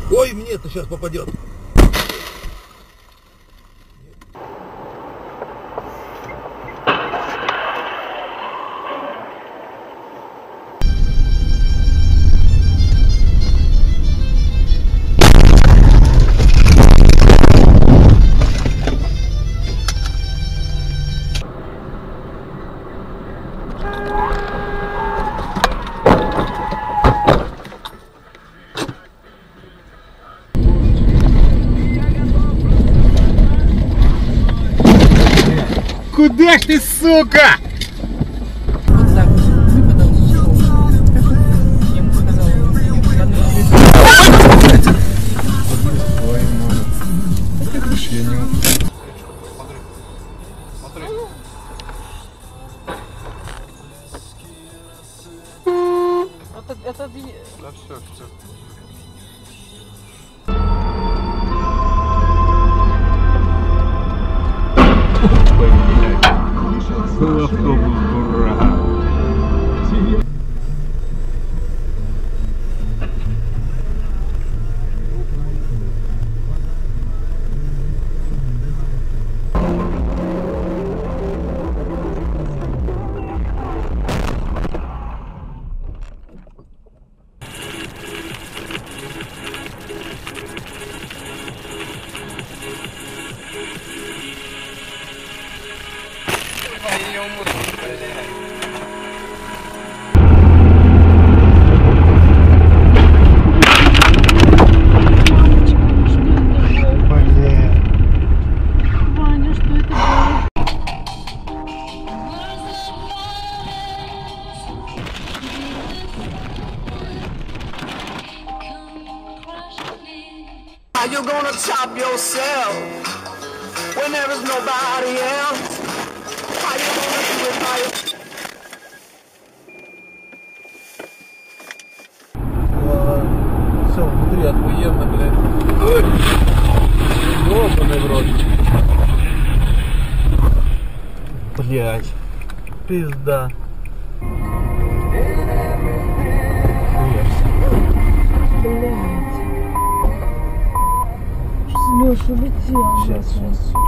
Ой, мне-то сейчас попадет. Куда ж ты, сука? Вот так выпадал. Я ему сказала, это... Да все, все. Был автобус, дурак. How you gonna top yourself when there is nobody else? How you gonna do it by yourself? Все, внутри охуенно, блядь. Ёбаный в рот. Блядь. Пизда. Леша, улетел. Сейчас.